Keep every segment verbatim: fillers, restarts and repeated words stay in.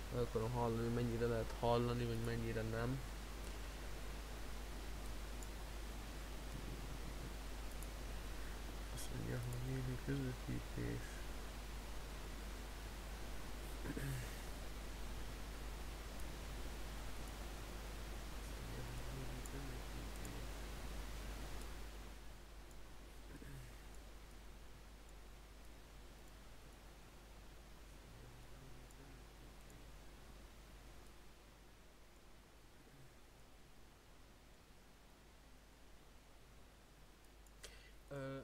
El akarom hallani, mennyire lehet hallani, vagy mennyire nem. Azt mondja, hogy névi közvetítés. Ö,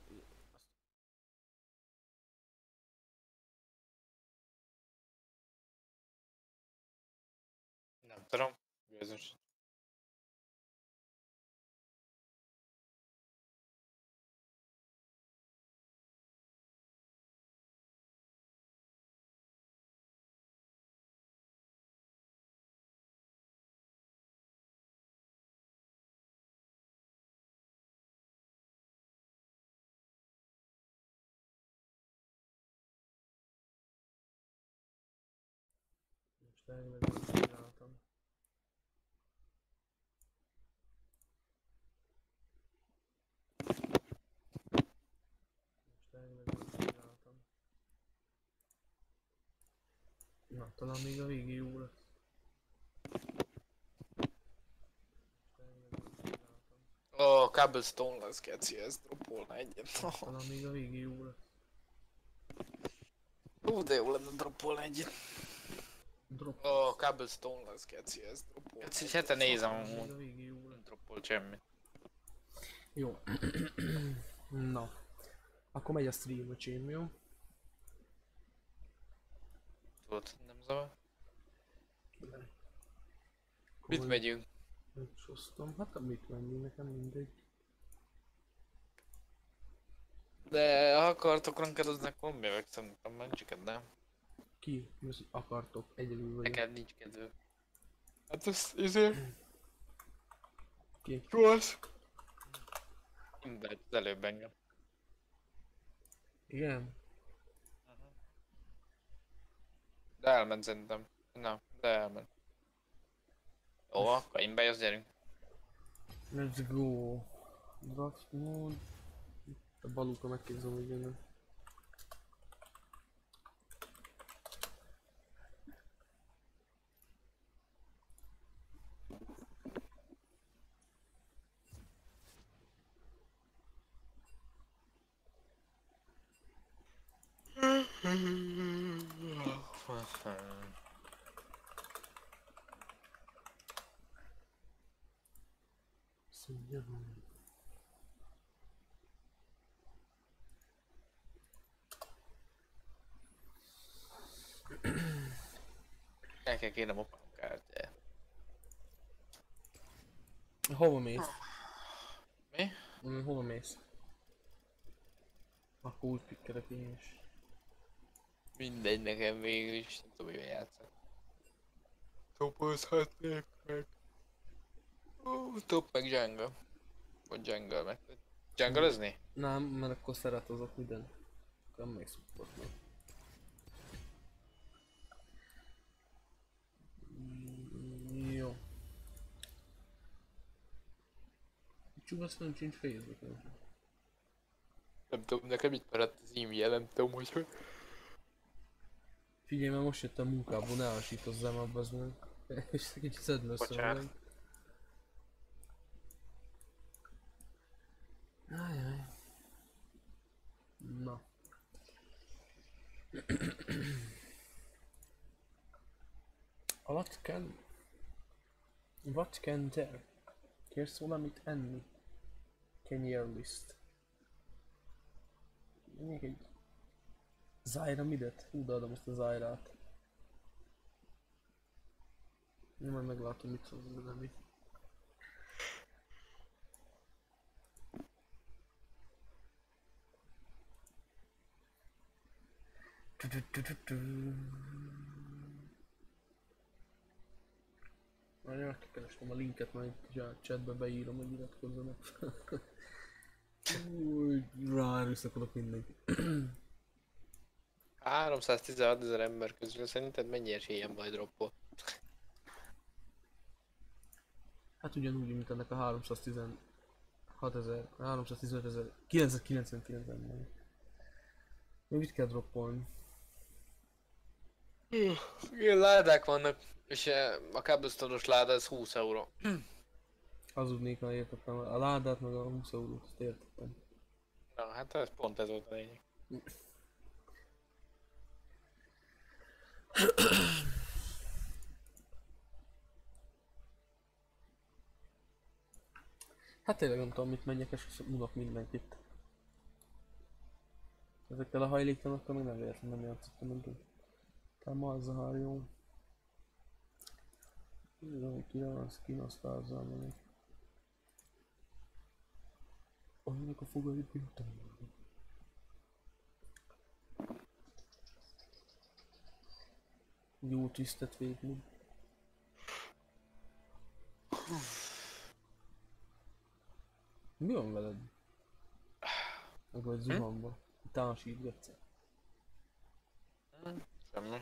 Nem tudom. Bizonyos. most elvileg csináltam. Most elvileg csináltam. Na, talán még a végig jó lesz. Most elvileg csináltam. Ó, oh, Cobblestone lesz, keci, ez droppolna egyet. Talán még a végig jó lesz. Ó, de jó lenne droppolna egyet. Drop. Ó, oh, Cobblestone lesz, keci, ez droppolna. Keci, hete nézem, Még a amúgy végig jó lesz. nem droppol semmit. Jó. Na. Akkor megy a stream, öcsém, jó? Tudod, nem zavar? Akkor Mit majd megyünk? megcsosztom. Hát mit menjünk, nekem mindegy. De ha akartok rankedozni, akkor jövök, szerintem mencseket, nem? Ki? Most akartok? Egyedül vagyok. Neked nincs kedvő. Hát ez, izé... Ki? Rossz! Mindegy, az előbb engem. Igen? De elment szerintem. Na, de elment. Jó, akkor én bejössz, gyerünk. Let's go. Draft mode. A balúka megképzom, hogy jönnek. Szia. El kell kérnem a kártyát. Hova mész? Mi? Mm, hova mész? Akkor úgy pikkelek én is. Mindegy nekem végül is, nem tudom, mivel játszok. Topozhatnék meg. Uh, top meg jungle. Vagy jungle meg. Jungle-özni? Nem, mert akkor szeretozok minden. Akkor még support meg. Mm, jó. Csugasz nem sincs Facebookon. Nem tudom, nekem itt maradt az e-mail, nem tudom, hogy hogy. Figyelj, mert most jöttem a munkából, ne alsítozzám abba az meg. És kicsit szedd össze Bocsánat. meg. Ajaj. Na. What can... What can there? Kérsz valamit enni? Kenyér list. Még egy... Zyra midet? Hú, de adom azt a Zyrát. Én majd meglátom, mit szól az enemi. Várjál, megkerestem a linket, majd a chatbe beírom, hogy iratkozzanak. Úgy ráerőszakolok mindenki. háromszáztizenhat ezer ember közül szerinted mennyi esélyen majd droppol? Hát ugyanúgy, mint ennek a háromszáztizenhatezer, háromszáztizenötezer, kilencszázkilencvenkilenc ember. Még mit kell droppolni? Igen, ládák vannak, és eh, a kábelsztoros láda ez húsz euró. Hazudnék, ha értettem. A ládát meg a húsz eurót, azt értettem. Na, hát ez pont ez volt a lényeg. Hát tényleg nem tudom, mit menjek, és unok mindenkit. Ezekkel a hajléktanokkal meg nem véletlenül nem játszottam eddig. Talán ma az a jó. Tudom, hogy kire van skin, azt azzal megyek. Olyanok a fogaid, mint jó twistet végül. Mi van veled? Meg vagy zuhanva. Támasítgatsz. Semmi.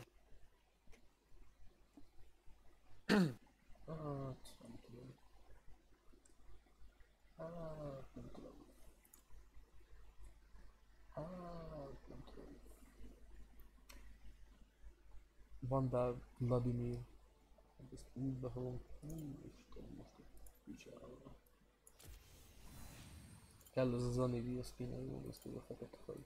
Hát, nem tudom. Hát, nem tudom. Hát, nem tudom. Vandál Vladimir. Hát ezt úgy behozom. Úristen, most a picsába. Kell az az Anivia skin-el, jó, ezt a fekete fej.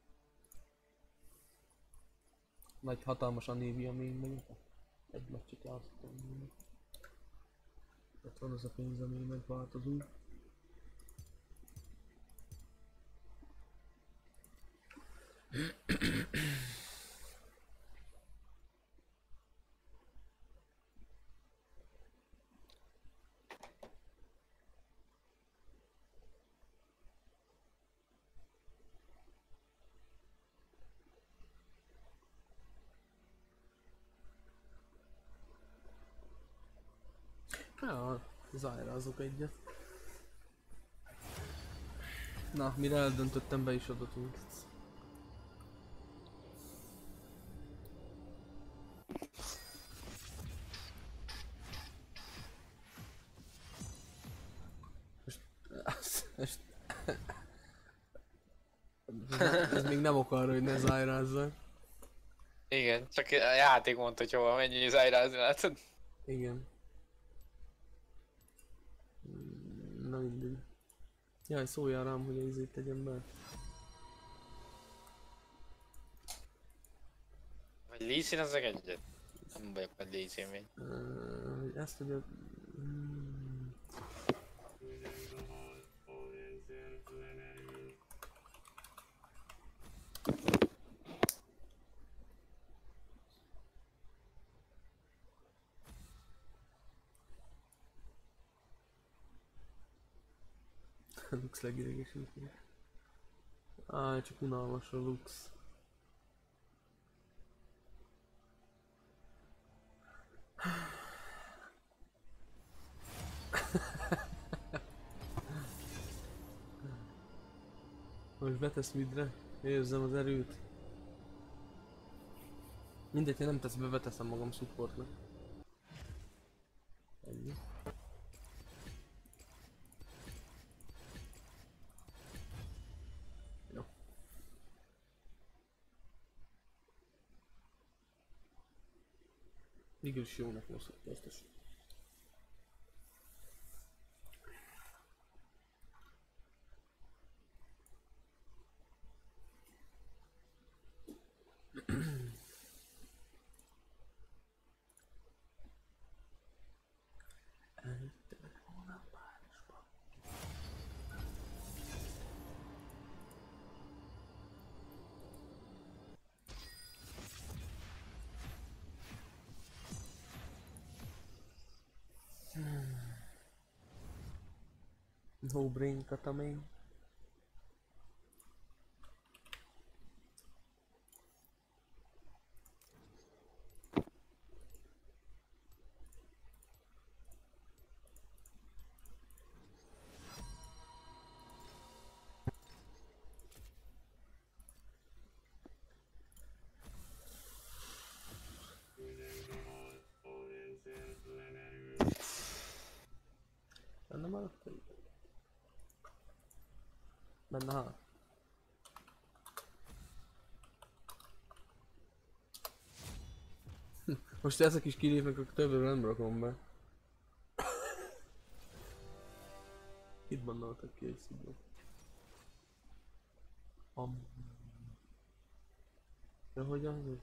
Nagy hatalmas Anivia még meg. Egy meccset játszottam. Ott van az a pénz, ami megváltozunk. Ja, zájrázok egyet. Na, mire eldöntöttem, be is adatunk. Most, most, ez még nem ok arra, hogy ne zájrázzak. Igen, csak a játék mondta, hogy hova menjünk zájrázni, látod? Igen. Na mindegy. Jaj, szóljál rám, hogy izét tegyem be. Vagy Lee-Sin azok egyet? Nem vagyok a Lee-Sin még. Uh, ezt ugye... Hmm. Lux legidegesítő. Áj, csak unalmas a Lux. Most betesz midre, érzem az erőt. Mindegy, ha nem tesz be, beteszem magam supportnak. Ennyi. Jó. Mégis jónak most ezt. No brain katamé. Hát... Menne hát. Most ezek is kilépnek, akkor többről nem rakom be. Itt bannoltak ki egy szidót. Am... Ja, hogy az?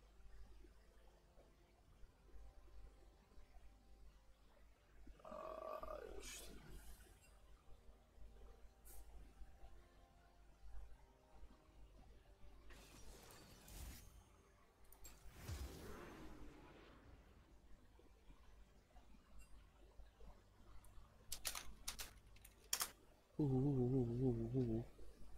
Hú, hú, hú, hú, hú, hú, hú, hú.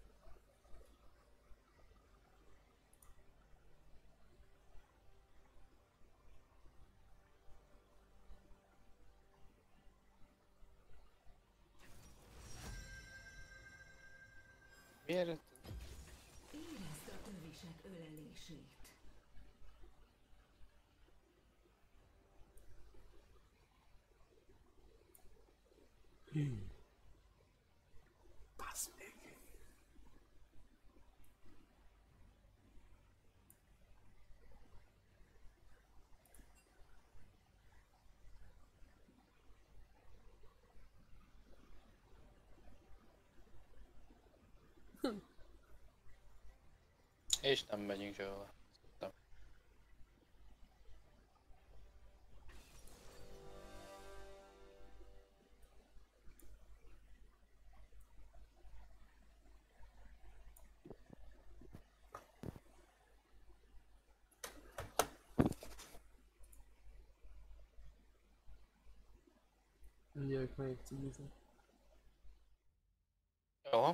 Miért jött? Érezd a tövisek ölelését. Basz meg! És nem megyünk sehova. Nem. Mindjárt melyik címizet. Jó.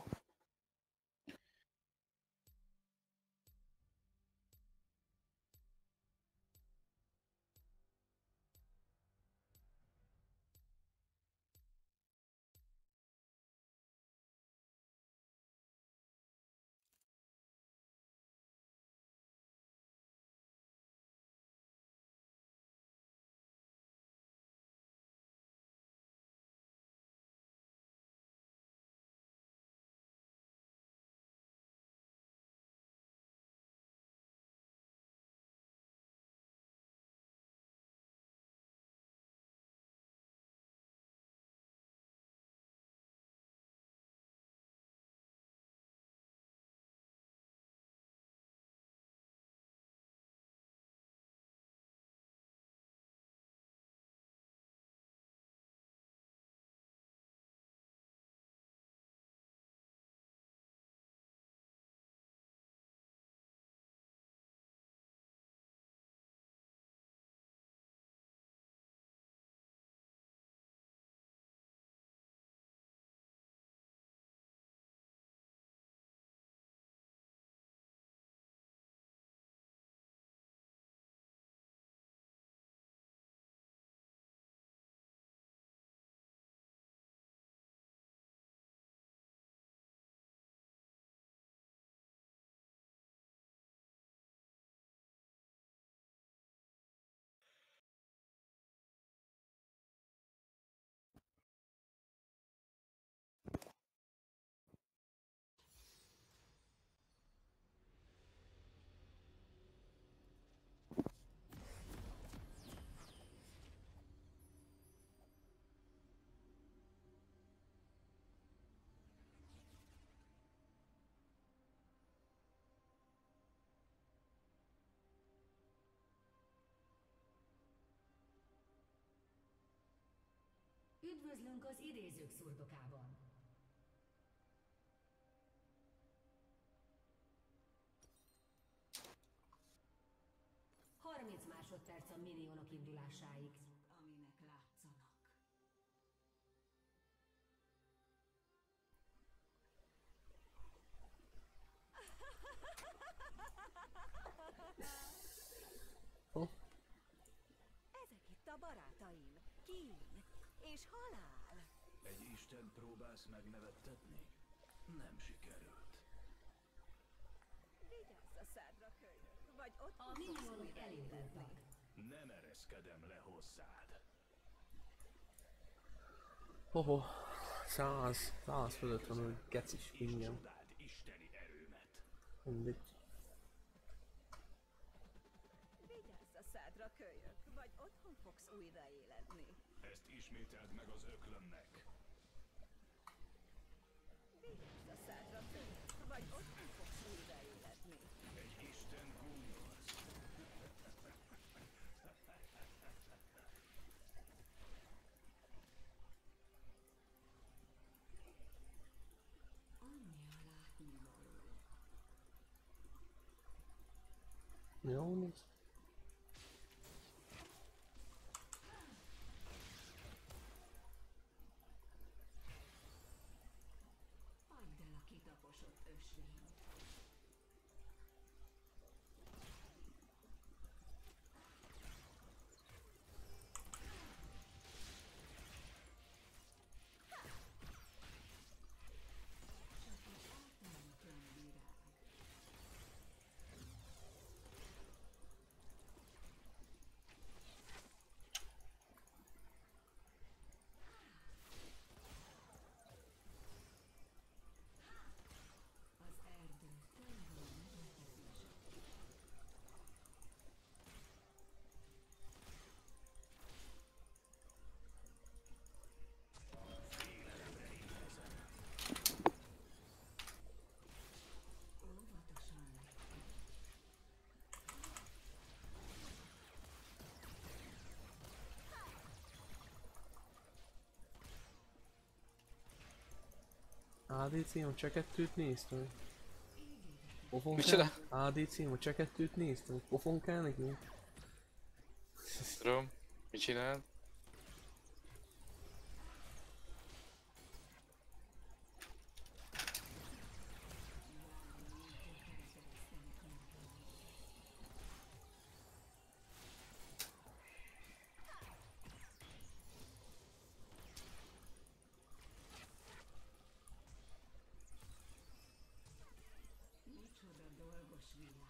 Üdvözlünk az idézők szurdokában. harminc másodperc a minionok indulásáig. Aminek látszanak. Oh. Ezek itt a barátaim. Kín és halál. Egy istent próbálsz megnevettetni? Nem sikerült. Vigyázz a szádra, kölyök, vagy ott A minionok elindultak. Nem ereszkedem le hozzád. Hoho. Száz, száz fölött van, hogy gecis pingem. Csodált isteni erőmet. Mindegy. Vigyázz a szádra, kölyök, vagy otthon fogsz újraéledni. Ezt ismételd meg az öklömnek. Vigyázz a szádra, kölyök, vagy otthon fogsz újraéledni. Egy isten gúnyolsz. Jó néz. Hagyd el a kitaposott ösvényt. Csak egy ártalmatlan virág. Az erdő tele van meglepetések. Óvatosan lépj. á dé cé, csak kettőt néztem. Pofon Micsoda? kell? á dé cé, csak kettőt néztem. Pofon kell neki? Tudom, mit csinál? Micsoda dolgos világ.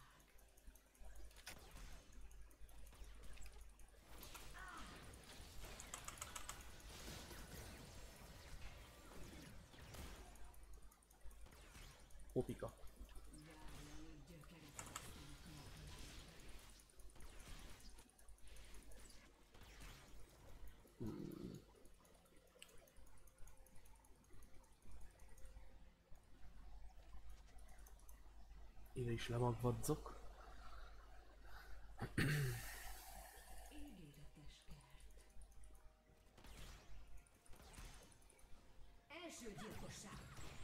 Popika. Várja, míg gyökerek vesztenek magukba. Ide is lemagvadzok. Ígéretes kert. Első gyilkosság.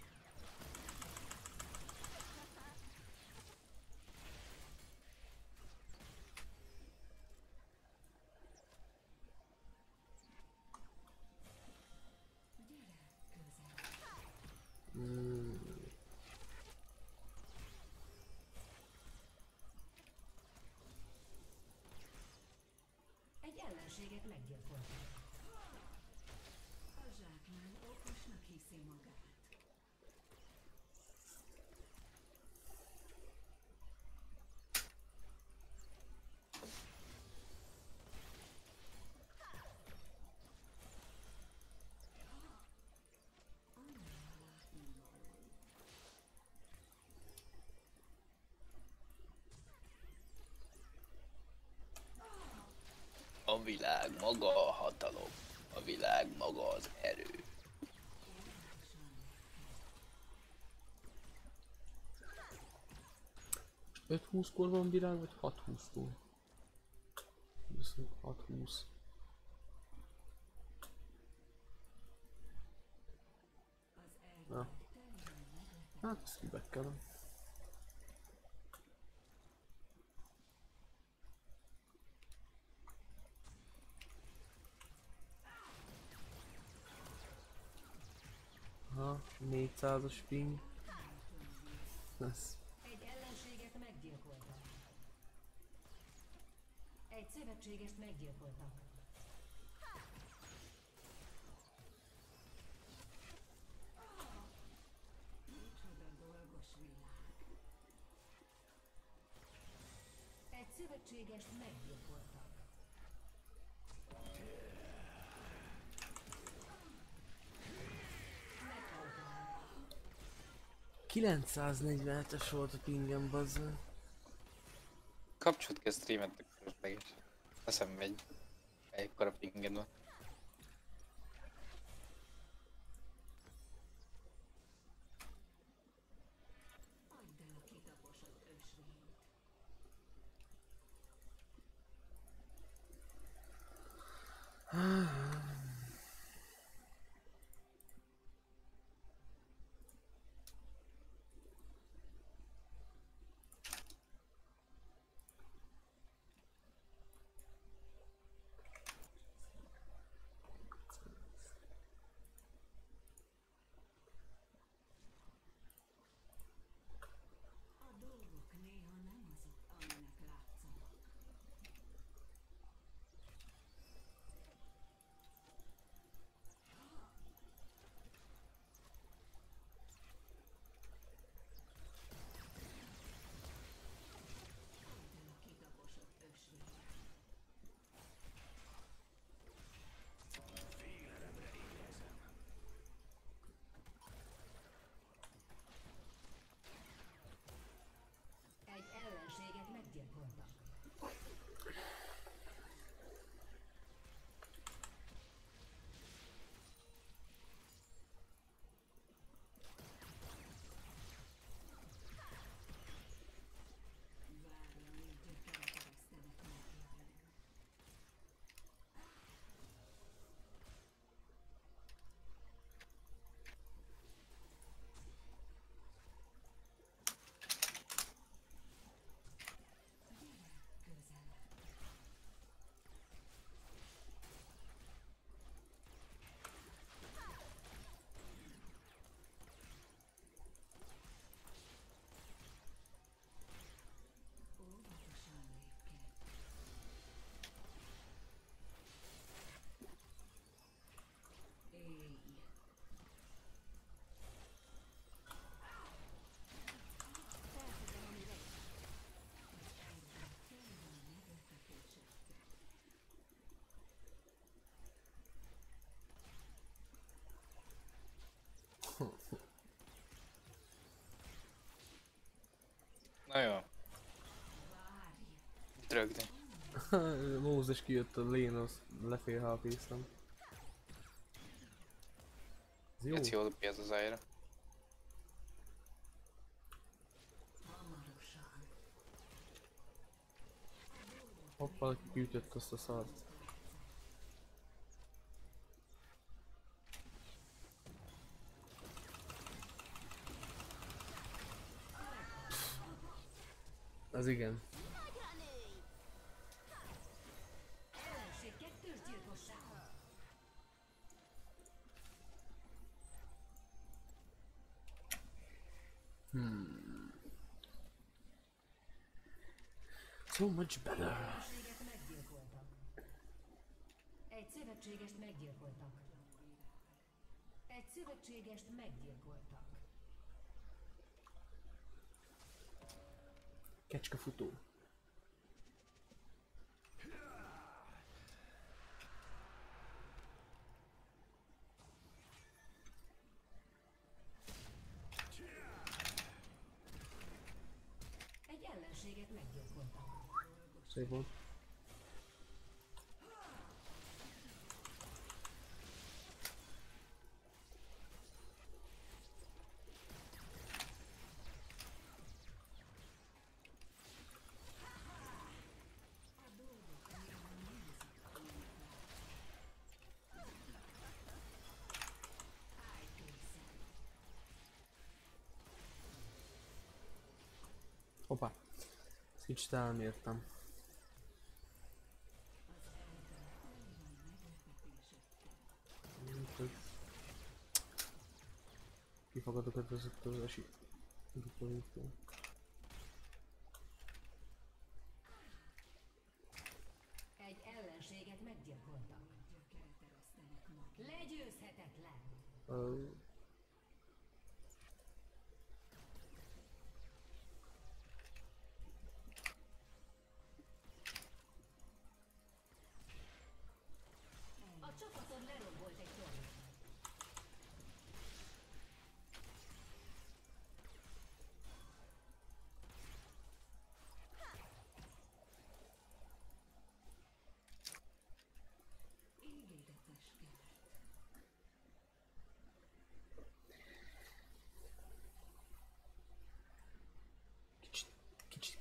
Gyere közel. Mm. Egy ellenséget meggyilkoltak. A zsákmány okosnak hiszi magát. Annyira látnivaló. A világ maga a hatalom. A világ maga az erő. öt húszkor van virág, vagy hat húszkor? Viszont hat húsz. Az erdő Na. tele van meglepetések. Hát ezt kibekkelem. Aha, négyszázas ping. Ez. Egy ellenséget meggyilkoltak. Egy szövetségest meggyilkoltak. Micsoda dolgos világ. Egy szövetségest meggyilkoltak. kilencszáznegyvenhetes volt a pingem, bazzeg. Kapcsolt ki a streamet, tök fölösleges. Eszem megy. Ekkora pinged van. Add el a kitaposott ösvényt. A dolgok néha nem azok, aminek látszanak. Add el a kitaposott ösvényt. Félelemre éhezem. Egy ellenséget meggyilkoltak. Várj, amíg gyökerekeresztenek napjában. Közel. Óvatosan lépkedj. Éj! Felfedem, ami lesz. Az erdő tele van meglepetésekkel. Na jó, Várj! itt rögtön. Mózes kijött a lén, az lefél há pé-ztem. Ez jó. Geci jól dobja ez az ájra. Hamarosan. Hopp, valaki kiütött azt a szart. Az igen. Ellenség kettős gyilkosság. So much better. Ellenséget meggyilkoltak. Egy szövetségest meggyilkoltak. Egy szövetségest meggyilkoltak. Kecske futó. Egy ellenséget meggyilkoltak. Szép volt. Hoppá. Ezt kicsit elmértem. Kifogadok ezeket az esi... Dupolítól. Egy ellenséget meggyilkoltak. Legyőzhetetlen. Uh, A csapaton lerombolt egy tornyot.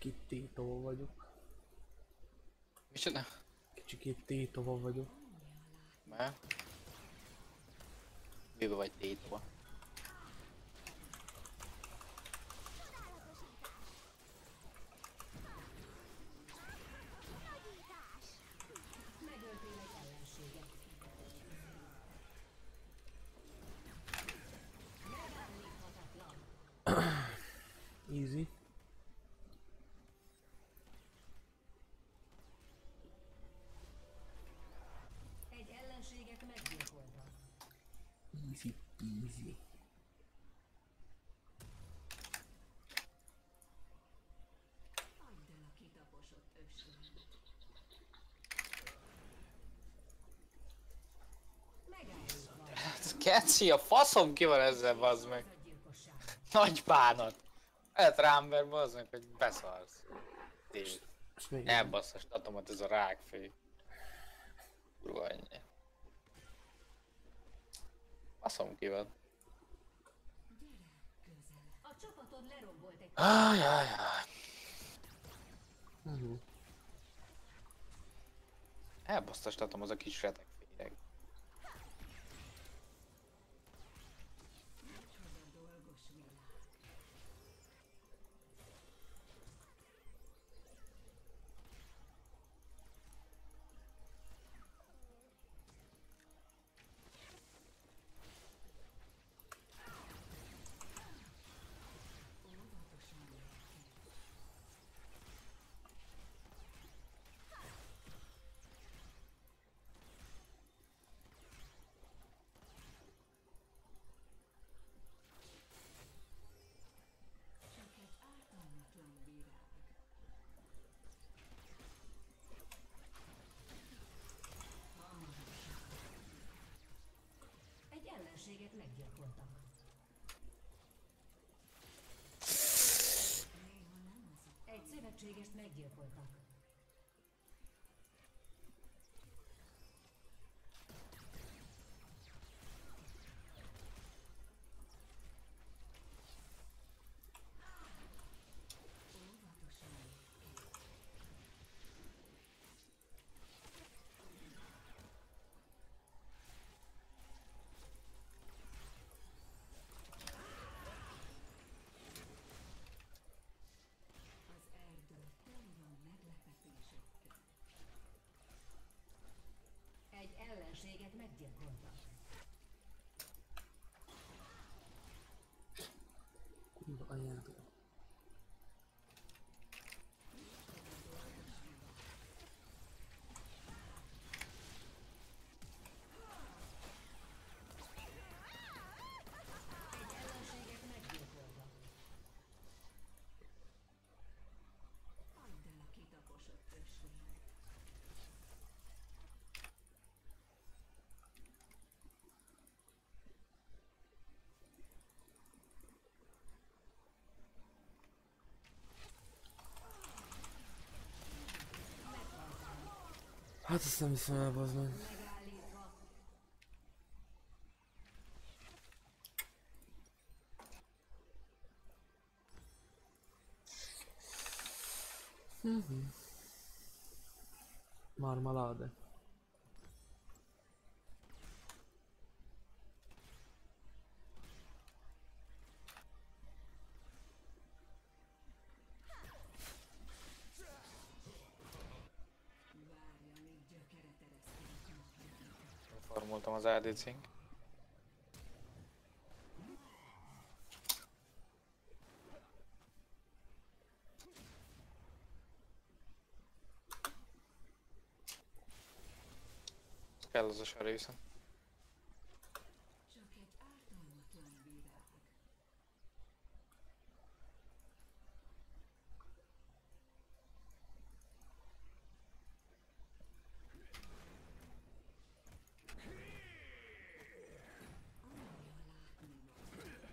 Kicsikét tétova vagyok. Micsoda? Kicsikét tétova vagyok. Mert? Mibe vagy tétova? Megöltél egy ellenséget. Megállíthatatlan. Easy. Egy ellenséget meggyilkoltak. Easy peasy. Hagyd el a kitaposott ösvényt. Megállítva. Keci, a faszom ki van ezzel, bazd meg. A gyilkosság. Nagy bánat. Lehet rám ver, bazd meg, hogy beszarsz. Tényleg. És még Elbassza a statomat ez a rákfej. Kurva ennyi. Faszom ki van. A csapatod lerombolt egy Ajajaj. Uh-huh. Elbassza a statom az a kis retekféreg. Dolgos világ. Csak egy ártalmatlan virág. Egy ellenséget meggyilkoltak. Egy szövetségest meggyilkoltak. Az erdő teli van meglepetésekkel. Egy ellenséget meggyilkoltak. Kurva anyád. Egy ellenséget meggyilkoltak. Hagyd el a kitaposott ösvényt. Hát ezt nem hiszem el, bazd meg. Megállítva. Marmalade. Várja, míg gyökere tereszkedik napjainkra. Formultam az á dé cénk. Kell az a sor viszont. Csak egy ártalmatlan virág. Annyira látni való.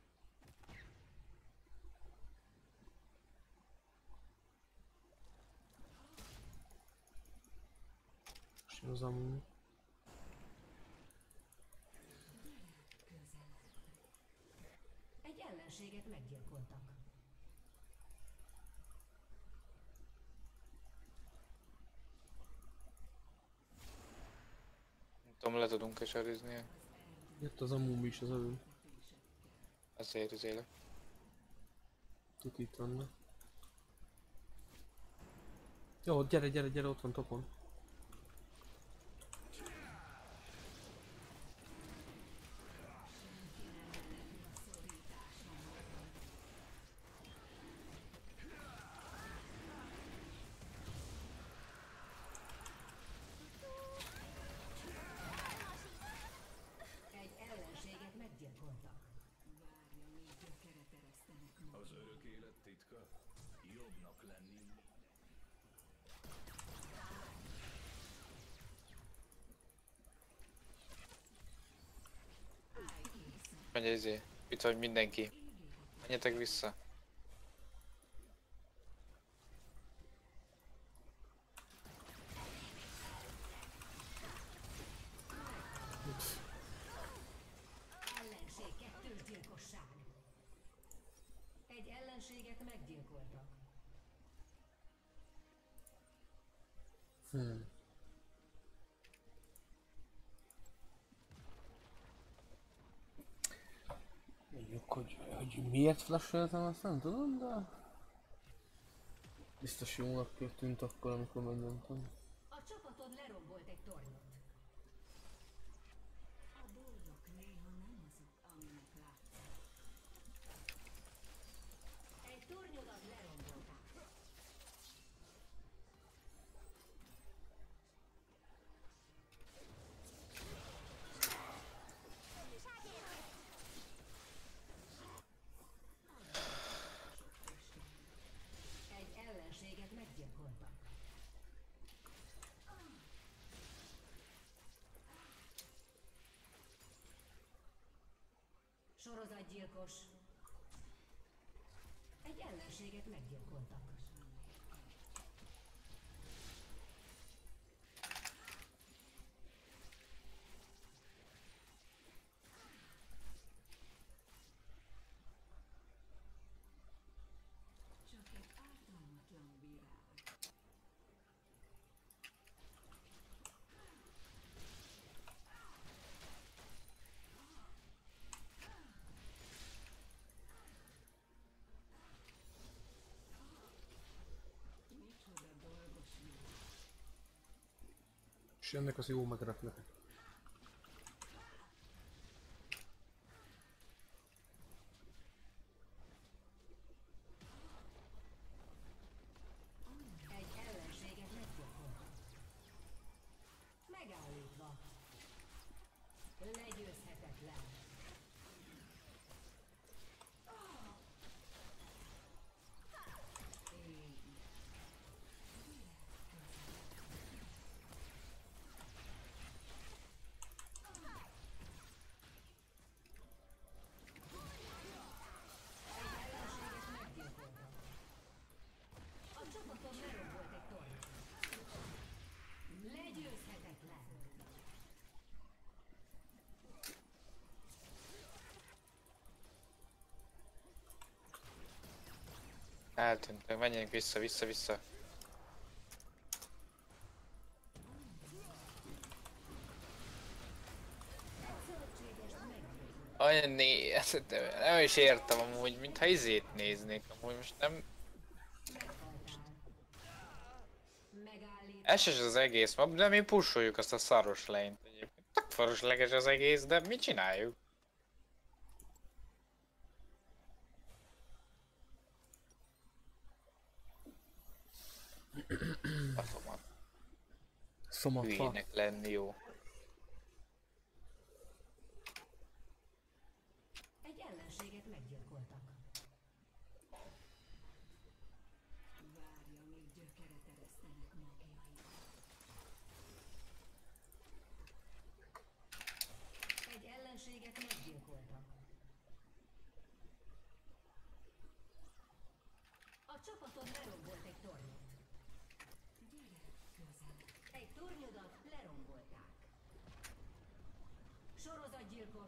És az amúgy. Közelebb. Egy ellenséget meggyilkoltak. tudom, le tudunk eserizni. Jött az amúgy is az elő. Azért az élek. Itt itt vannak. Jó, gyere, gyere, gyere, ott van topon. Egy ellenséget meggyilkoltak. Az örök élet titka? Jobbnak lenni. Mondja izé, itt vagy mindenki. Menjetek vissza. Ellenség kettős gyilkosság. Egy ellenséget meggyilkoltak. Hmm. Mondjuk, hogy, hogy miért flasheltem, azt nem tudom, de... Biztos jónak tűnt akkor, amikor megnyomtam. A csapatod lerombolt egy tornyot. A dolgok néha nem azok, aminek látszik. Egy tornyodat lerombolták. Egy ellenséget meggyilkoltak. Sorozatgyilkos. Egy ellenséget meggyilkoltak. És ennek az jó megraknak. Egy ellenséget meggyilkoltak. Megállítva. Legyőzhetetlen. A csapaton lerombolt egy torny. Legyőzhetetlen. Eltűntünk, menjünk vissza, vissza, vissza. Olyan né... ezt nem is értem amúgy, mintha izét néznék, amúgy most nem... Megállítva. Ez is az egész map, de mi pusoljuk azt a szaros lane-t egyébként. Tök farosleges az egész, de mit csináljuk? Atomat. Szomatfa. Hülyének lenni jó. Egy ellenséget meggyilkoltak. Várja, míg gyökere teresztenek magjai. Egy ellenséget meggyilkoltak. A csapatod lerombolt egy tornyot. Gyere közel. Egy tornyodat lerombolták. Sorozatgyilkos.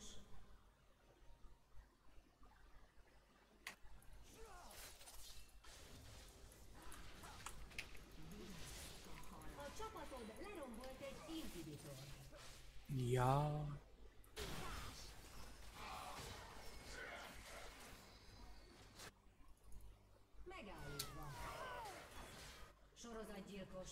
A csapatod lerombolt egy inhibitor. Ja. Megállítva. Sorozatgyilkos.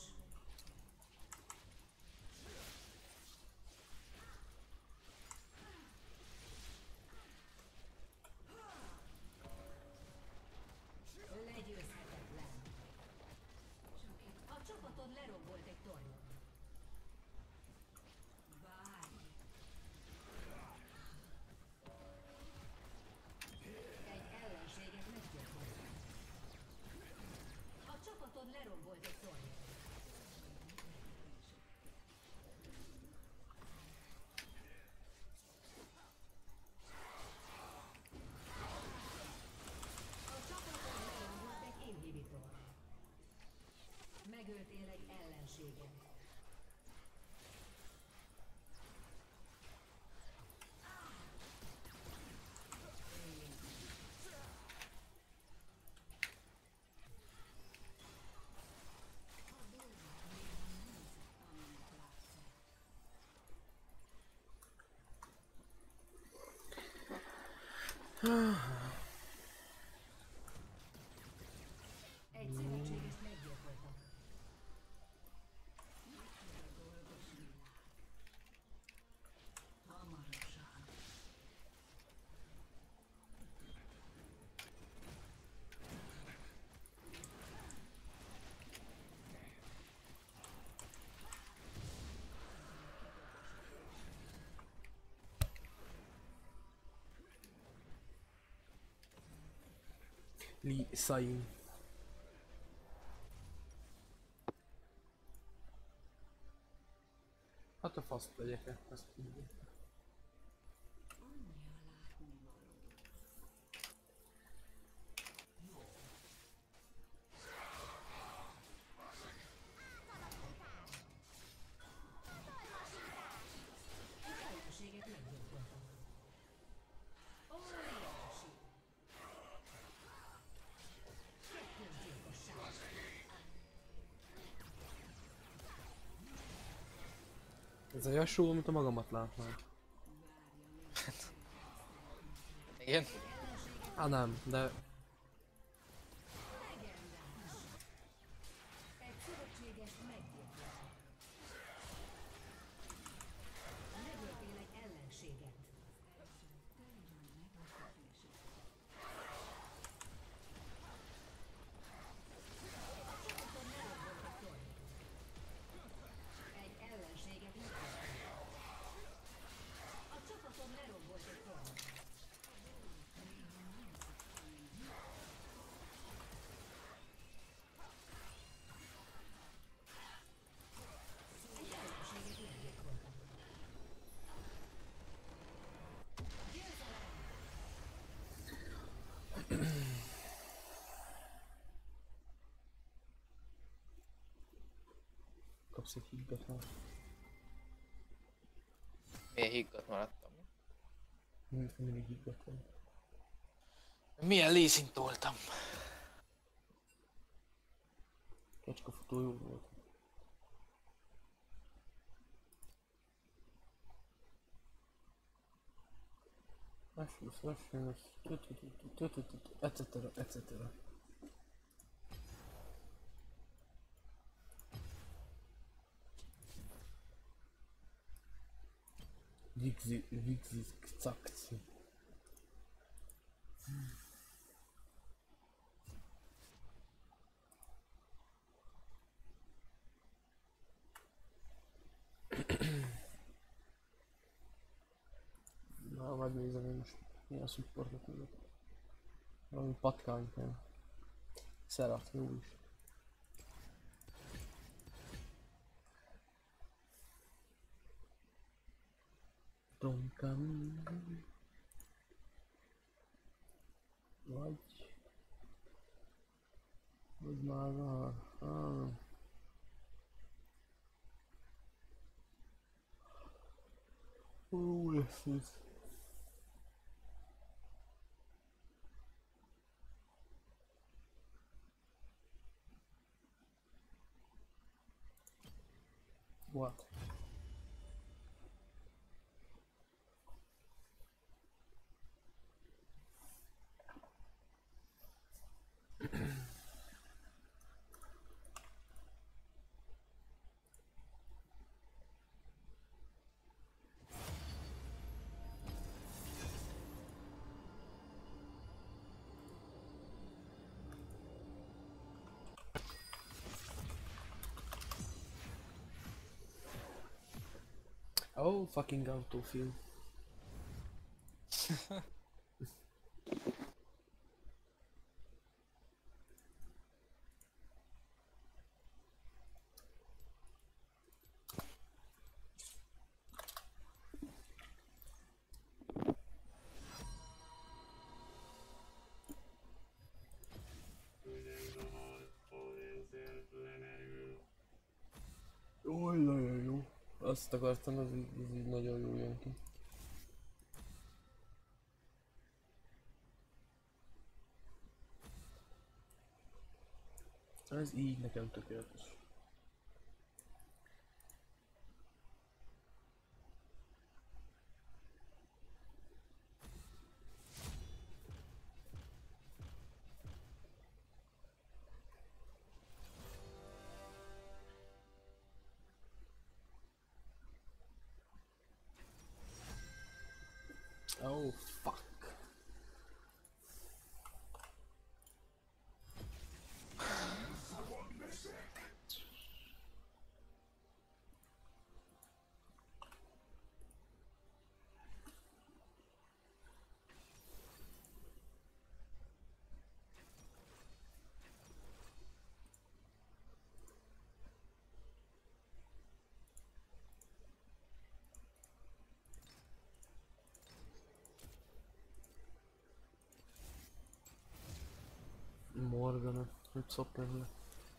Legyőzhetetlen. A csapatod lerombolt egy tornyot. Várj. Egy ellenséget meggyilkolt. A csapatod lerombolt egy tornyot. A csapatod lerombolt egy inhibitor. Megöltél egy ellenséget. Egy szövetségest meggyilkoltak. Hamarosan. Li Sain. Hát a faszt legyek -e, ezt mondjuk. Egy ellenséget meggyilkoltak. Óriási. Kettős gyilkosság. Ez a Yasuo, mint a magamat látnám. Igen? Á nem, de Legendás. Egy szövetségest meggyilkoltak. Megöltél egy ellenséget. Csapatod lerombolt egy tornyot. Egy ellenséget meggyilkoltak. A csapatod lerombolt egy tornyot. Egy ellenséget meggyilkoltak. Győzelem! kapsz egy higgat már. Milyen higgadt maradtam. Mindig mindig higgat van. Milyen lézint toltam. Kecskafutó jó volt. Lassus, lassus, et cetera et cetera. Vigzi, vigzi, cakci. Na, megnézem én most milyen supportot mondok. Valami patkány kell. Szerat, jó is. Don't come. Vagy... Vagy már van. Ah. Ó, lesz ez. What? Oh, fucking autofill. Oj, nagyon jó. Azt akartam, ez így, ez így nagyon jó jön ki. Ez így nekem tökéletes. Oh, fuck. Morgana, hogy szopjon le.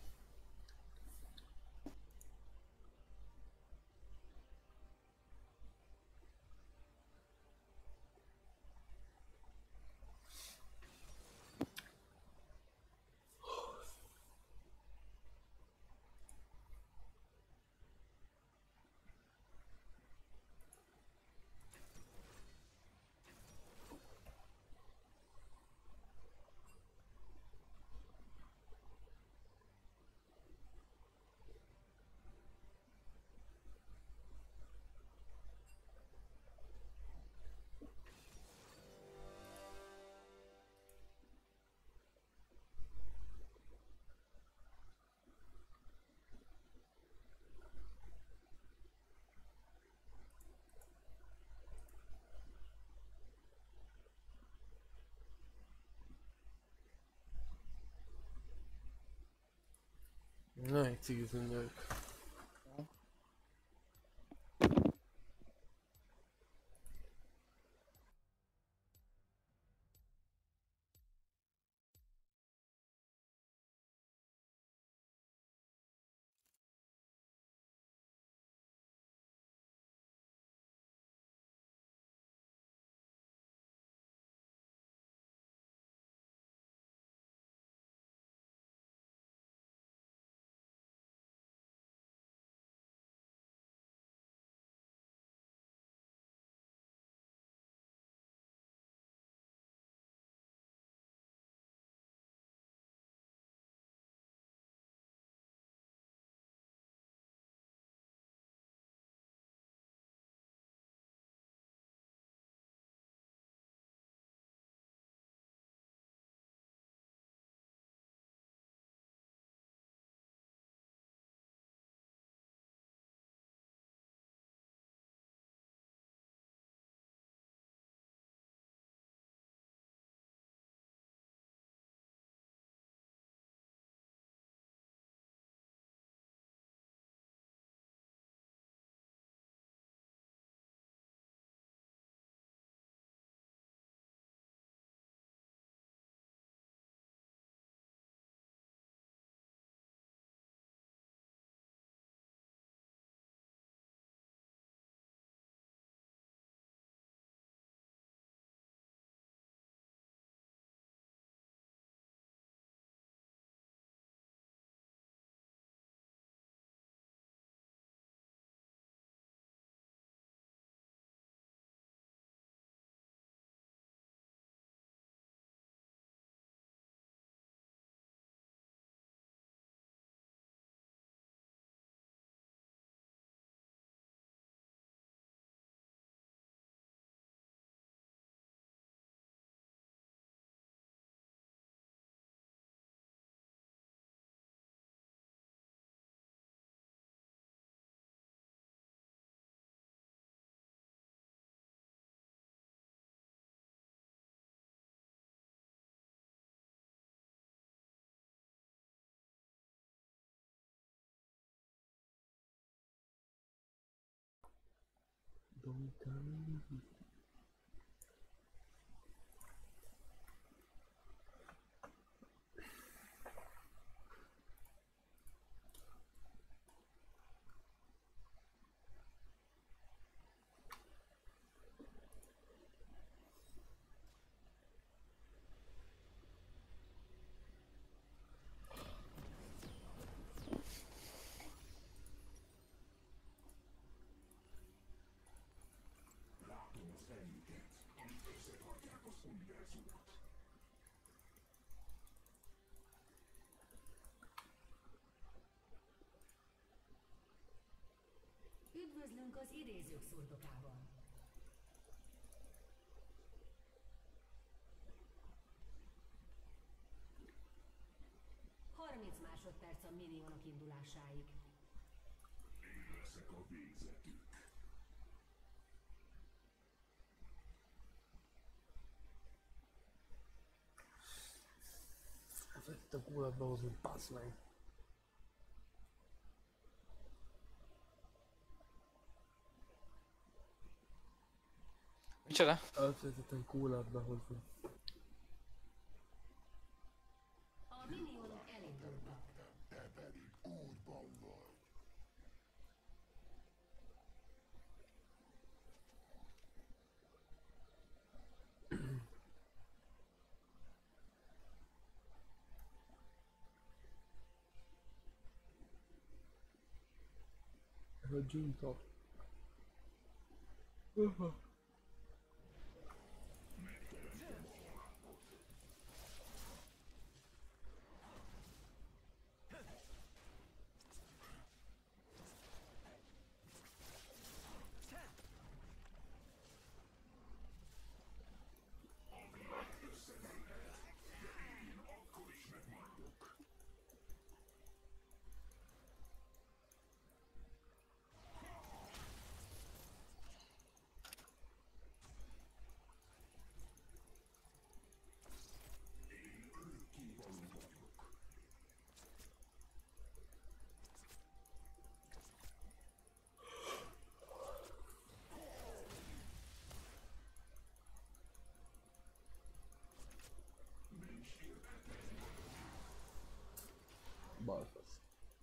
Na, egy cigizünk ők. Don't come. Üdvözlünk az idézők szurdokában. harminc másodperc a minionok indulásáig. Én leszek a végzetük. Itt a kulatba hozni, bassz meg. Micsoda? Elfelejtettem kulatba hozni. A minionok elindultak. Te pedig útban vagy. Ez a Junta. Uh-huh. Balfasz.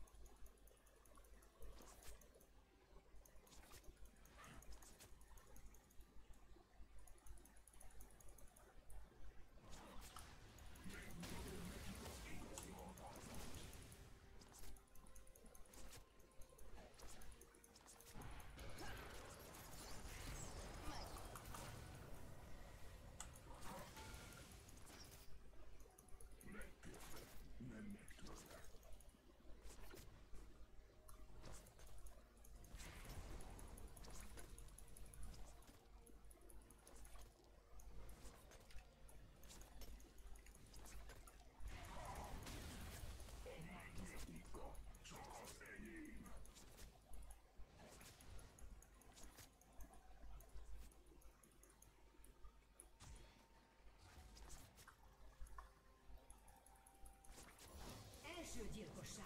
Első gyilkosság.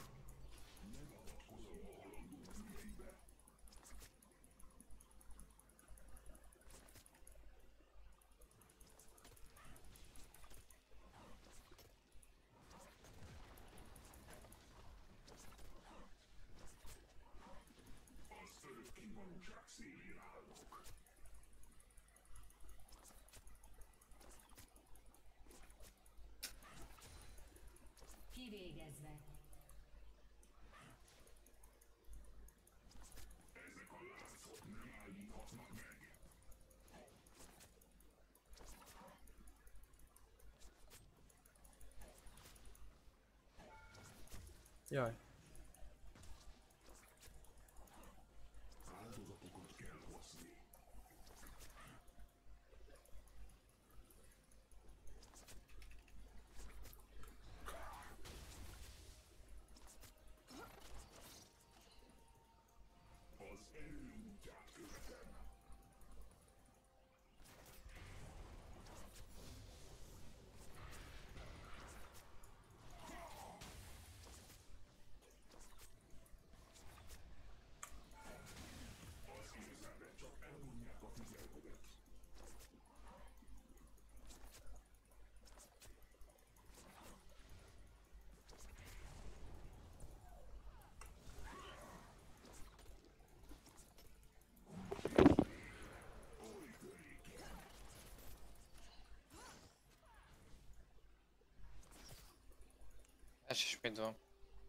Az örökké valóság szélén állok. Kivégezve. Ezek a láncok nem állíthatnak meg. Jaj. Áldozatokat kell hozni. Az erő útját követem. És is mit van?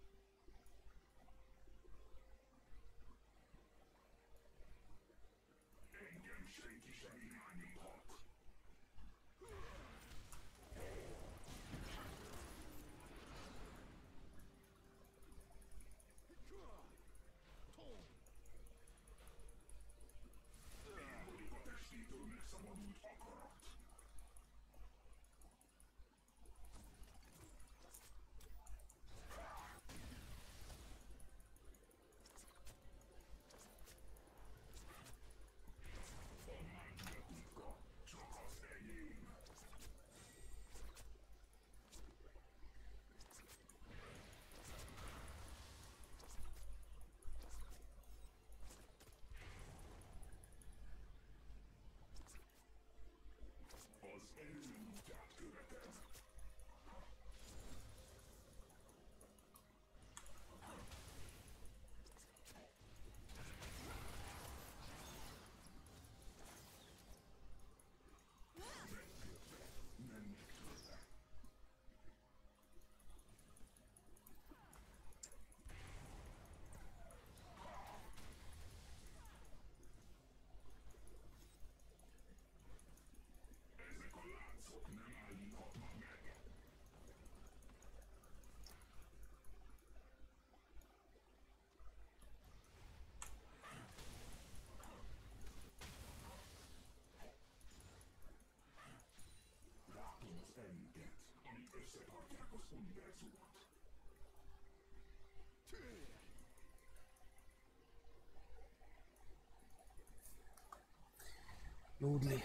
Nudli.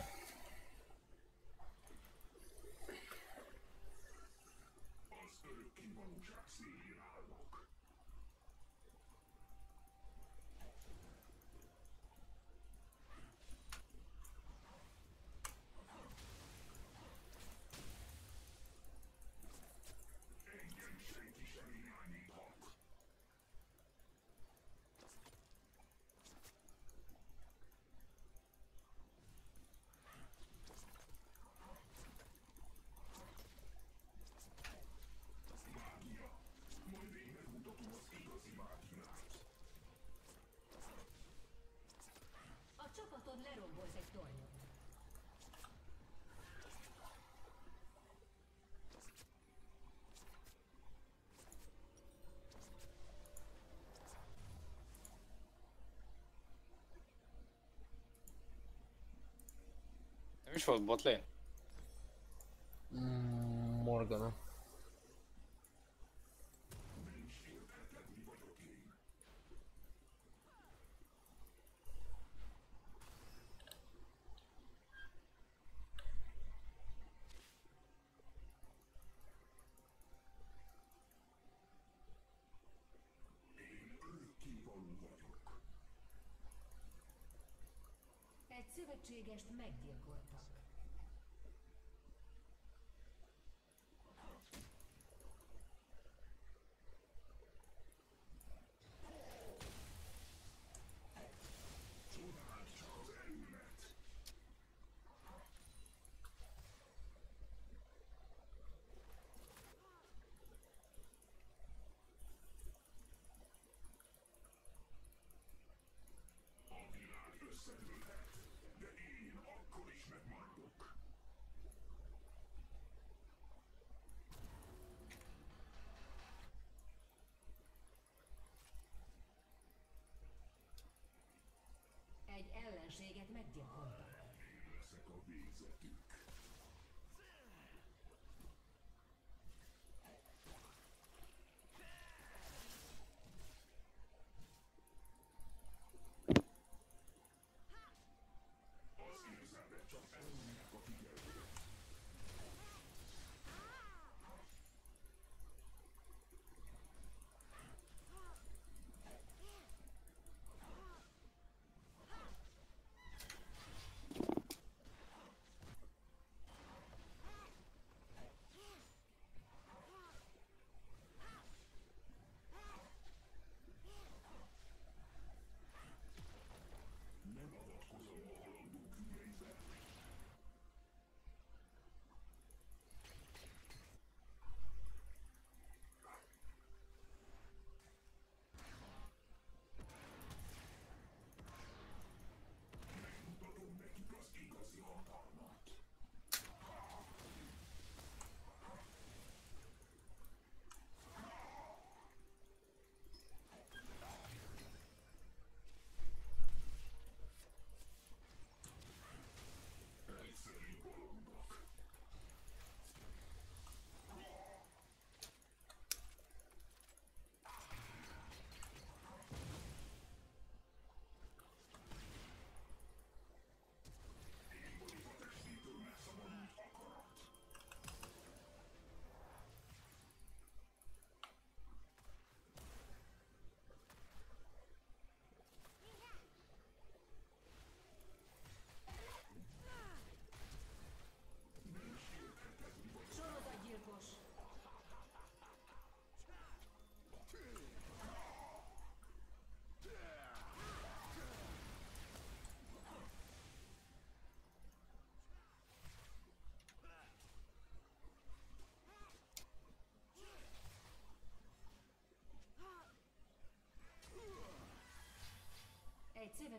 A csapatod lerombolt egy tornyot. Nem is volt botlane? Mm, Morgana. Egy szövetségest meggyilkoltak. Egy ellenséget meggyilkoltak.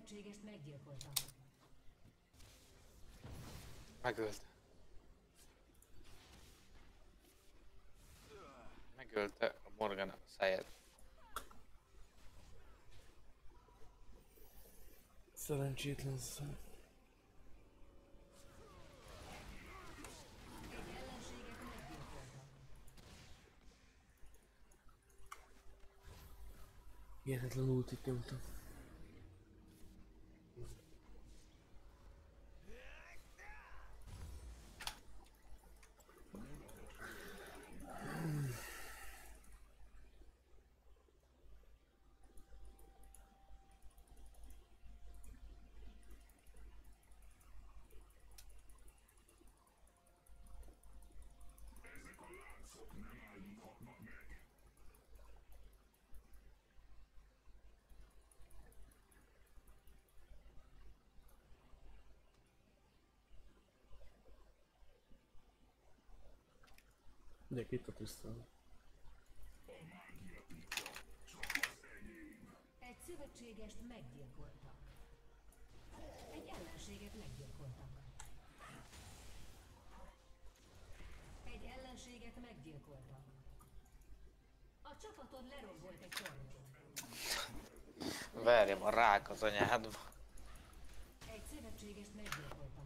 szövetségest meggyilkoltak. Megölt. Megölte a Morgana a száját. Szerencsétlen szám. Egy ellenséget meggyilkoltak. Hihetetlen ultit nyomtam. De itt a tisztán. Egy szövetségest meggyilkoltak. Egy ellenséget meggyilkoltak. Egy ellenséget meggyilkoltak. A csapatod lerombolt egy tornyot. Verjem a rák az anyádba. Egy szövetségest meggyilkoltak.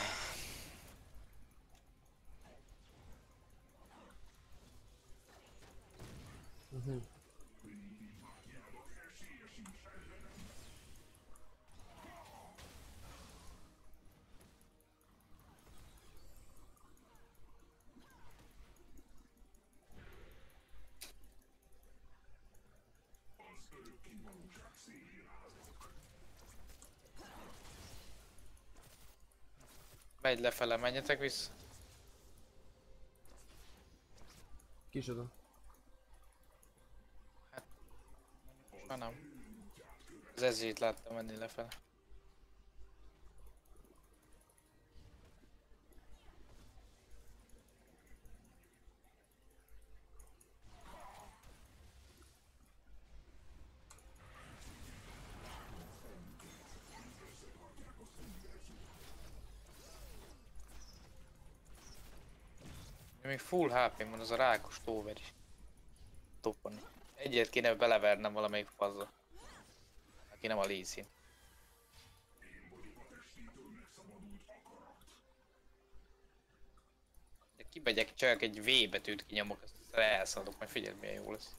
Uh-huh. Megy lefele, menjetek vissza. Kicsoda. Ha nem. Az ezért láttam menni lefele. Még full há pé van az a rákos tóver is. Toppani. Egyet kéne belevernem valamelyik fazza. Aki nem a Lee Sin. De kimegyek, csak egy V betűt kinyomok, azt elszadok, majd figyeld milyen jó lesz.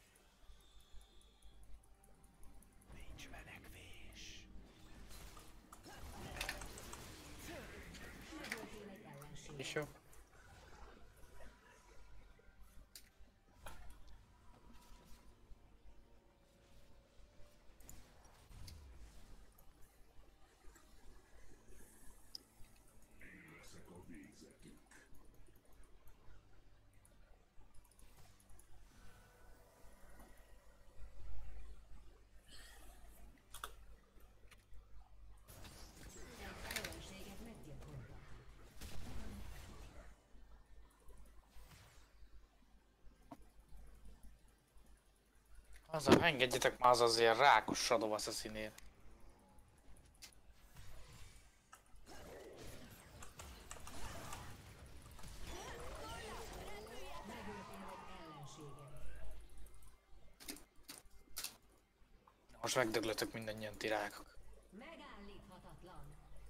Nincs menekvés. Megöltél egy ellenséget. És jó. Ellenséget meggyilkoltak. Azzal engedjetek már az az ilyen rákos Shadow Assassin-ért. Megöltél egy ellenséget. Most megdöglötök mindannyian ti rákok. Megállíthatatlan.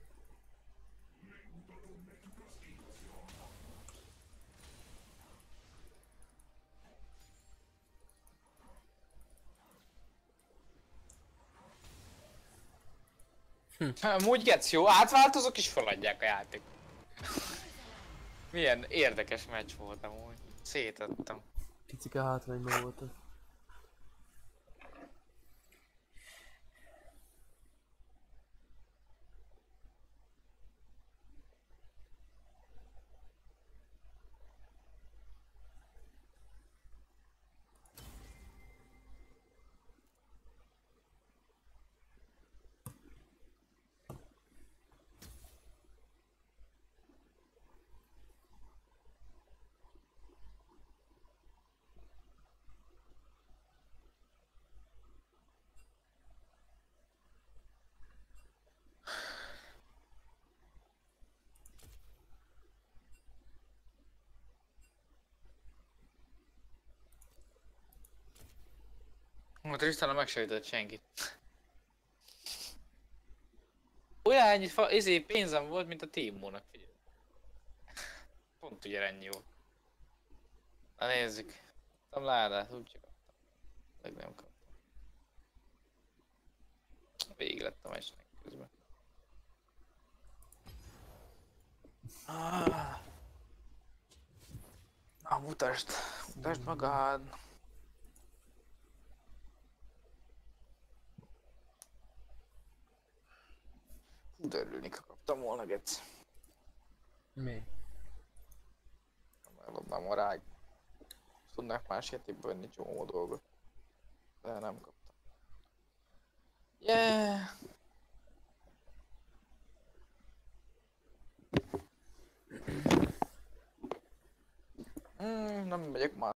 Amúgy getsz jó, átváltozok és feladják a játék. Milyen érdekes meccs volt amúgy. Szétettem. Picike hátrányban voltak. A Tristana megsejtett senkit. Olyan ennyi fa, izé pénzem volt, mint a Tímónak, figyelj. Pont ugye ennyi volt. Na nézzük. Kaptam ládát, úgy kaptam. Meg nem kaptam. Végig lett a meccsnek közben. Ah. Na mutasd, mutasd magad. Hú, de örülnék, ha kaptam volna, geci. Mi? Eladnám a rágy. Tudnák más játékba venni csomó dolgot. De nem kaptam. Yeah! Mm, nem megyek már.